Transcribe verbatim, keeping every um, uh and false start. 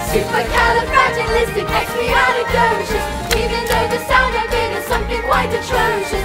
Supercalifragilisticexpialidocious. Even though the sound of it is something quite atrocious.